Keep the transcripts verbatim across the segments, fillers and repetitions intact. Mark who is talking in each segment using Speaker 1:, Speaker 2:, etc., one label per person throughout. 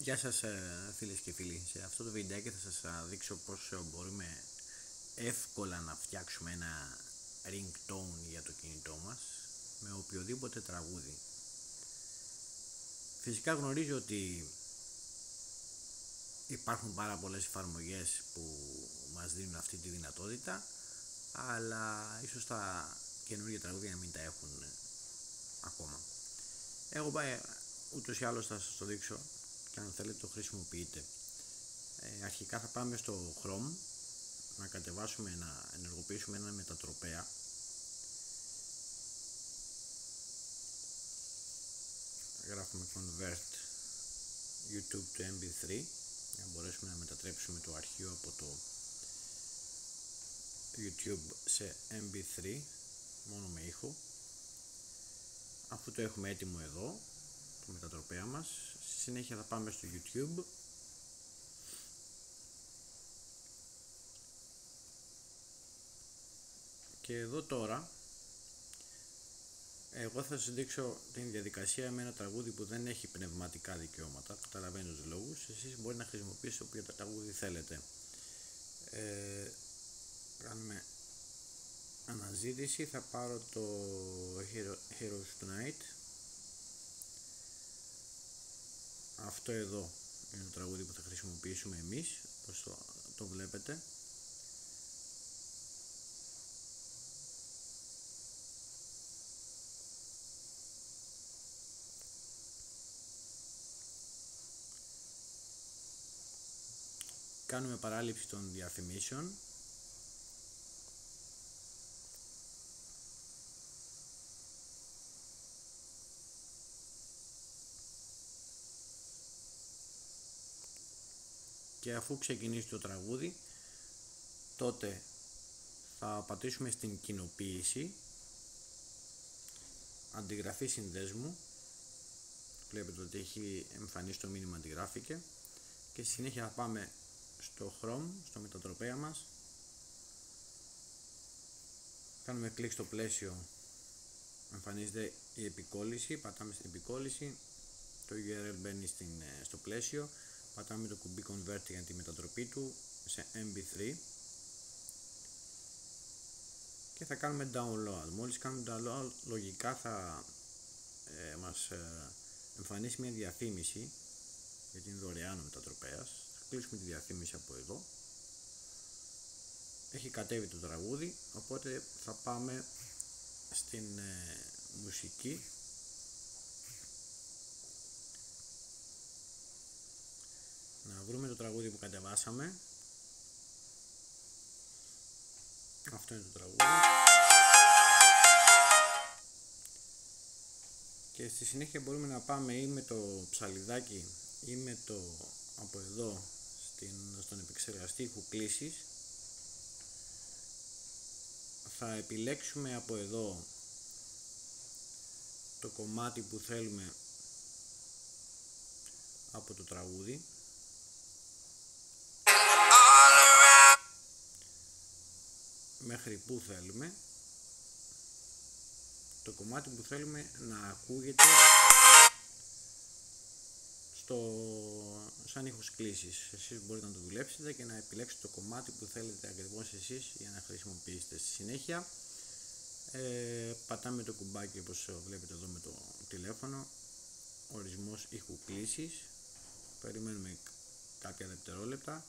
Speaker 1: Γεια σας φίλες και φίλοι, σε αυτό το βιντεάκι θα σας δείξω πώς μπορούμε εύκολα να φτιάξουμε ένα ringtone για το κινητό μας με οποιοδήποτε τραγούδι. Φυσικά γνωρίζω ότι υπάρχουν πάρα πολλές εφαρμογές που μας δίνουν αυτή τη δυνατότητα, αλλά ίσως τα καινούργια τραγούδια να μην τα έχουν ακόμα. Εγώ πάει, ούτως ή άλλως θα σας το δείξω και αν θέλετε το χρησιμοποιείτε. Ε, αρχικά θα πάμε στο Chrome να κατεβάσουμε, να ενεργοποιήσουμε ένα μετατροπέα. Γράφουμε convert YouTube to εμ πι θρι για να μπορέσουμε να μετατρέψουμε το αρχείο από το YouTube σε εμ πι θρι μόνο με ήχο. Αφού το έχουμε έτοιμο εδώ το μετατροπέα μας, στη συνέχεια θα πάμε στο YouTube και εδώ τώρα εγώ θα σας δείξω την διαδικασία με ένα τραγούδι που δεν έχει πνευματικά δικαιώματα. Καταλαβαίνω τους λόγους, εσείς μπορείτε να χρησιμοποιήσετε όποιο τραγούδι θέλετε. Ε, κάνουμε αναζήτηση, θα πάρω το Heroes Tonight. Αυτό εδώ είναι το τραγούδι που θα χρησιμοποιήσουμε εμείς, όπως το, το βλέπετε. Κάνουμε παράληψη των διαφημίσεων. Και αφού ξεκινήσει το τραγούδι, τότε θα πατήσουμε στην κοινοποίηση, αντιγραφή συνδέσμου. Βλέπετε ότι έχει εμφανίσει το μήνυμα αντιγράφηκε. Και στη συνέχεια θα πάμε στο Chrome, στο μετατροπέα μας. Κάνουμε κλικ στο πλαίσιο, εμφανίζεται η επικόλληση, πατάμε στην επικόλληση, το γιου αρ ελ μπαίνει στην, στο πλαίσιο, πατάμε το κουμπί Convert για τη μετατροπή του σε εμ πι θρι και θα κάνουμε download. Μόλις κάνουμε download, λογικά θα ε, μας ε, εμφανίσει μια διαφήμιση, γιατί είναι δωρεάν ο μετατροπέας. Θα κλείσουμε τη διαφήμιση από εδώ. Έχει κατέβει το τραγούδι, οπότε θα πάμε στην ε, μουσική. Να βρούμε το τραγούδι που κατεβάσαμε. Αυτό είναι το τραγούδι. Και στη συνέχεια μπορούμε να πάμε ή με το ψαλιδάκι ή με το από εδώ στην, στον επεξεργαστή ήχου κλήσης. Θα επιλέξουμε από εδώ το κομμάτι που θέλουμε από το τραγούδι. Μέχρι που θέλουμε, το κομμάτι που θέλουμε να ακούγεται στο, σαν ήχος κλήσης. Εσείς μπορείτε να το δουλέψετε και να επιλέξετε το κομμάτι που θέλετε ακριβώς εσείς για να χρησιμοποιήσετε. Στη συνέχεια ε, πατάμε το κουμπάκι όπως βλέπετε εδώ με το τηλέφωνο, ορισμός ήχου κλήσης, περιμένουμε κάποια δευτερόλεπτα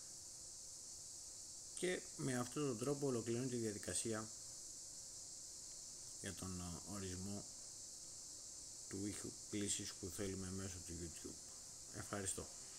Speaker 1: και με αυτόν τον τρόπο ολοκληρώνει τη διαδικασία για τον ορισμό του ήχου κλήσης που θέλουμε μέσω του YouTube. Ευχαριστώ.